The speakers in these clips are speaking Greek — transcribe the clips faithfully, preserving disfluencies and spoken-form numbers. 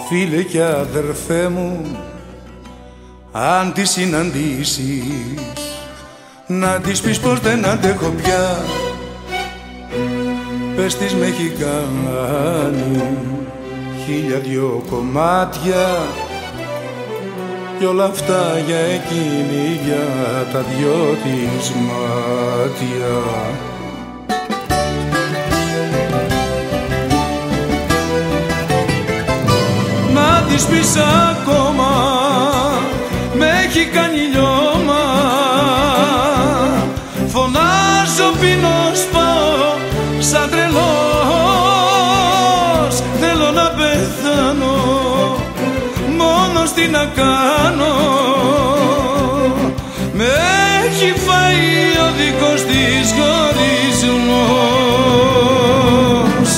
Φίλε και αδερφέ μου, αν τη συναντήσεις, να της πεις πως δεν αντέχω πια. Πες της με έχει κάνει χίλια δυο κομμάτια, κι όλα αυτά για εκείνη, για τα δυο της μάτια. Να της πεις ακόμα, με έχει κάνει λιώμα. Φωνάζω, πίνω, σπάω σαν τρελός. Θέλω να πεθάνω, μόνος τι να κάνω. Με έχει φάει ο δικός της χωρισμός.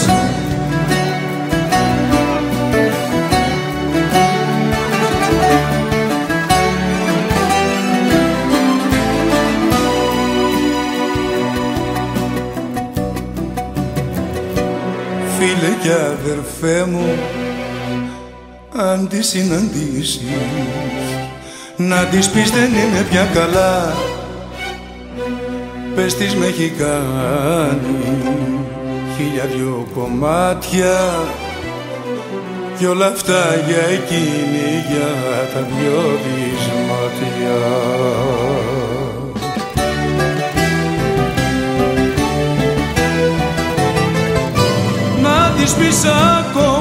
Φίλε και αδερφέ μου, αν τη συναντήσεις, να της πεις δεν είναι πια καλά. Πες της με έχει κάνει χίλια δυο κομμάτια, κι όλα αυτά για εκείνη, για τα δυο της μάτια. Να της πεις ακόμα,